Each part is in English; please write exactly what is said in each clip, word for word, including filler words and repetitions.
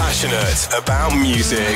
Passionate about music.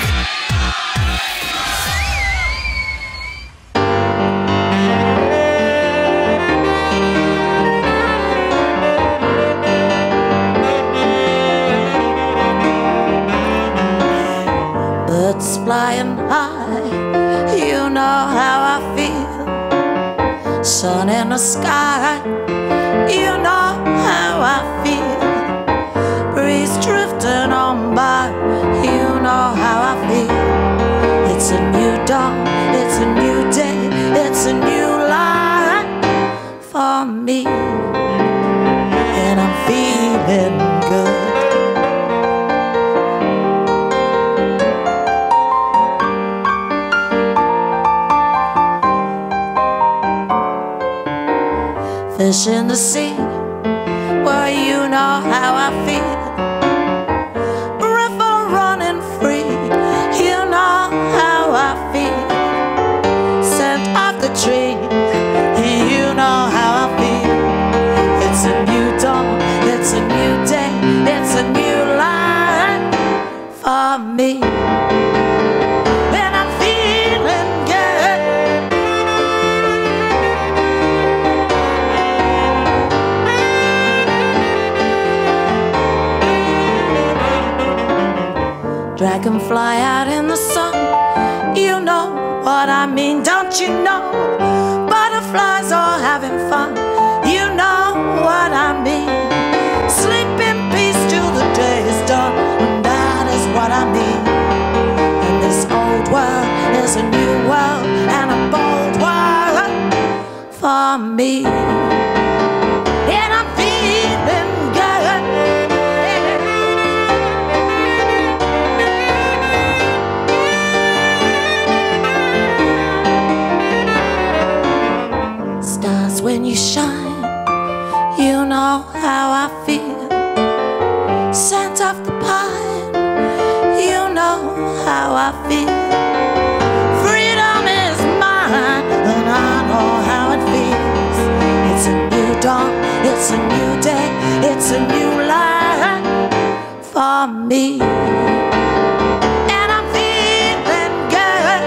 Birds flying high, you know how I feel. Sun in the sky, you know how I feel. Breeze drifting on by, you know how I feel. It's a new dawn, it's a new day, it's a new life for me, and I'm feeling good. Fish in the sea, well, you know how I feel. River running free, you know how I feel. Scent of the tree, you know how I feel. It's a new dawn, it's a new day, it's a new life for me, and I'm feeling good. Dragonfly out in the sun, you know what I mean, don't you know? Butterflies all having fun, you know what I mean. Sleep in peace till the day is done, and that is what I mean. And this old world is a new world, and a bold world for me, and I'm feeling good. When you shine, you know how I feel. Scent of the pine, you know how I feel. Freedom is mine, and I know how it feels. It's a new dawn, it's a new day, it's a new life for me, and I'm feeling good.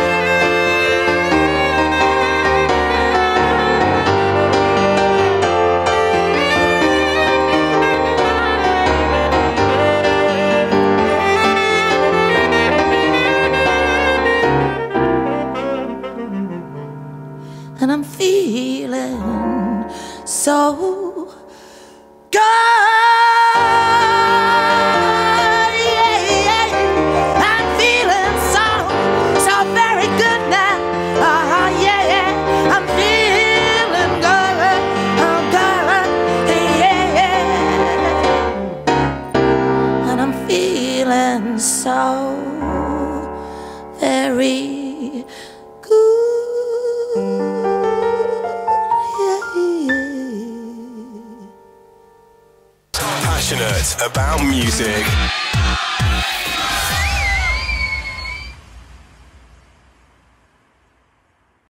And I'm feeling so good. Yeah, yeah. I'm feeling so, so very good now. Uh, yeah, yeah. I'm feeling good, oh, good. Yeah, yeah. And I'm feeling so very good. Passionate about music.